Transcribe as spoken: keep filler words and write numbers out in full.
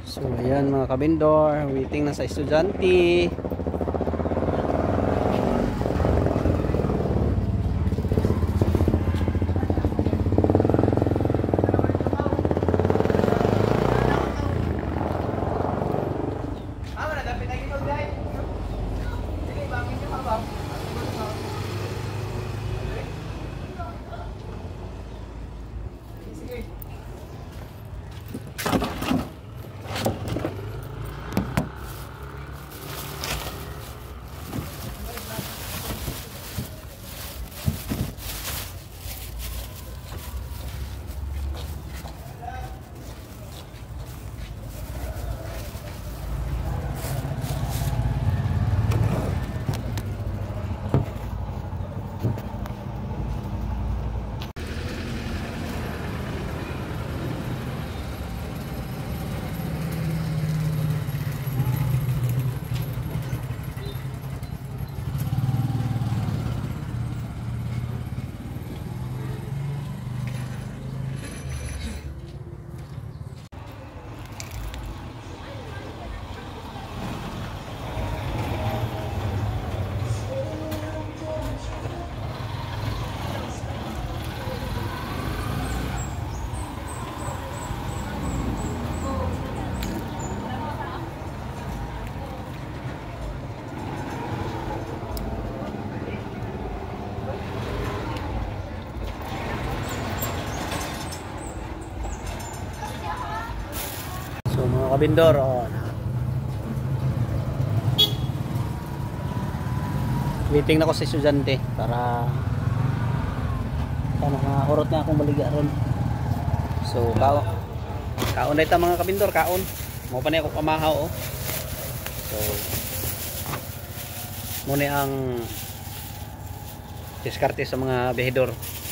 So ayan mga kabindor, waiting na sa estudyante. So mga kabindor, oh, waiting na ko sa estudyante para para nakaurot na akong baligya ron. So kao kaon na ito mga kabindor, kaon mo pa niya ako kamahaw, oh. So muna ang diskarte sa mga behedor.